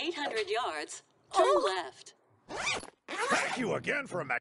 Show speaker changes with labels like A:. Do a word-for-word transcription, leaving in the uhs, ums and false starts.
A: eight hundred yards, turn left.
B: Thank you again for a